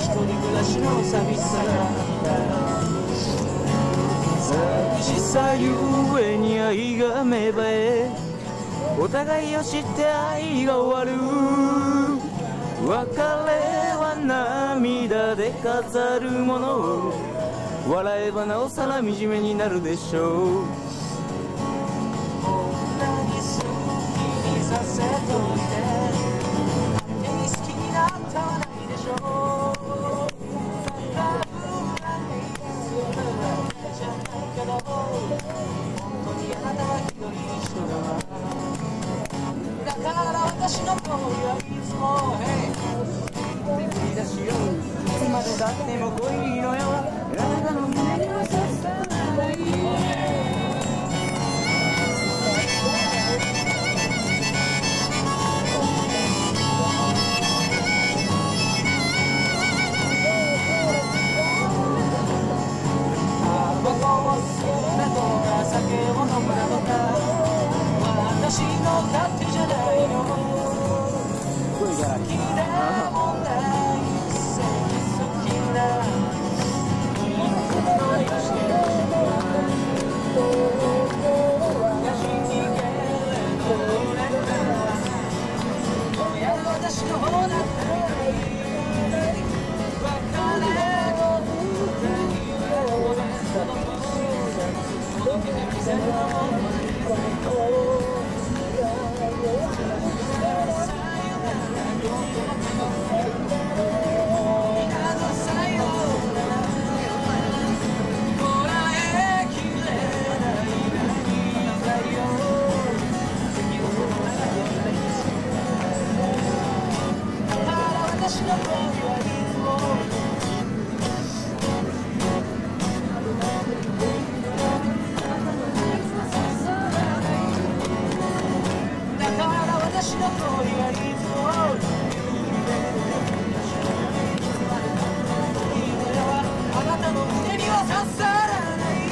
一人暮らしの寂しさが寂しさゆえに愛が芽生えお互いを知って愛が終わる別れは涙で飾るもの笑えばなおさら惨めになるでしょうこんなに好きにさせといて勝手に好きになったはないでしょうじゃないけど本当にあなたは一人に人だだから私の恋はいつも振り出しよいつまでたっても恋のよあなたの胸には刺さらないタバコを吸うなとか酒を飲むなとか私の勝手じゃないの好きなもんないくせに好き私の方だった別れを届けてみせる私の恋はいつもだから私の恋はいつもあなたの胸には刺さらない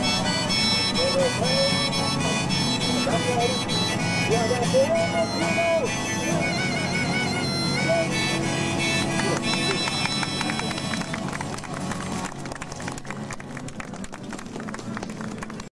Yeah,